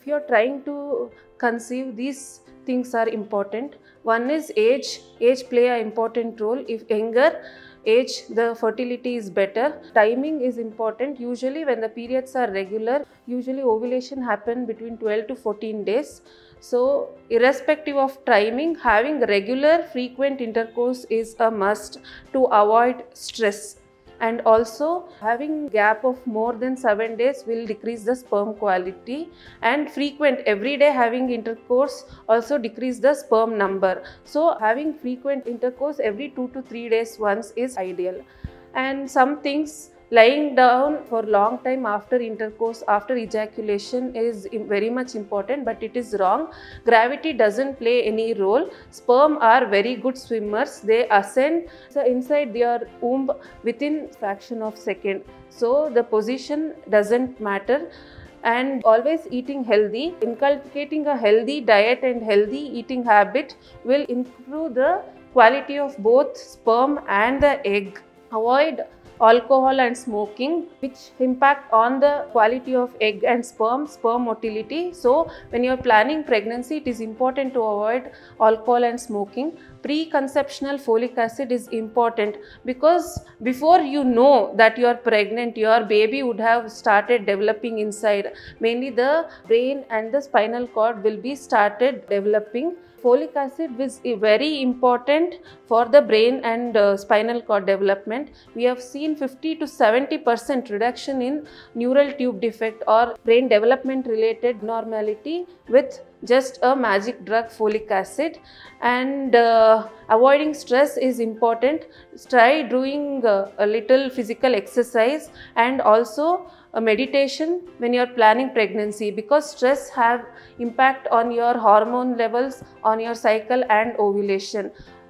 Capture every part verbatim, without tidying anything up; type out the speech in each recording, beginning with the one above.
if you're trying to conceive, these things are important. One is age. Age play an important role. If younger age, the fertility is better. Timing is important. Usually when the periods are regular, usually ovulation happen between twelve to fourteen days. So irrespective of timing, having regular frequent intercourse is a must to avoid stress. And also having gap of more than seven days will decrease the sperm quality, and frequent everyday having intercourse also decrease the sperm number. So having frequent intercourse every two to three days once is ideal. And some things, lying down for long time after intercourse, after ejaculation is very much important, but it is wrong. Gravity doesn't play any role. Sperm are very good swimmers. They ascend inside their womb within fraction of second. So the position doesn't matter. And always eating healthy, inculcating a healthy diet and healthy eating habit will improve the quality of both sperm and the egg. Avoid alcohol and smoking, which impact on the quality of egg and sperm, sperm motility. So when you are planning pregnancy, it is important to avoid alcohol and smoking. Preconceptional folic acid is important because before you know that you are pregnant, your baby would have started developing inside. Mainly the brain and the spinal cord will be started developing. Folic acid is very important for the brain and uh, spinal cord development. We have seen fifty to seventy percent reduction in neural tube defect or brain development related normality with just a magic drug, folic acid. And uh, avoiding stress is important. Try doing uh, a little physical exercise and also a meditation when you are planning pregnancy, because stress have impact on your hormone levels, on your cycle and ovulation.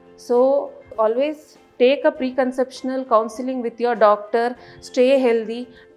So always take a preconceptional counseling with your doctor, stay healthy,